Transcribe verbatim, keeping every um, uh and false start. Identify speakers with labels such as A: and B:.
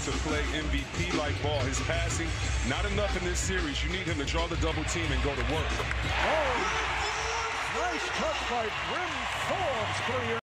A: to play M V P-like ball. His passing, not enough in this series. You need him to draw the double team and go to work.
B: Oh, nice touch by Bryn Forbes.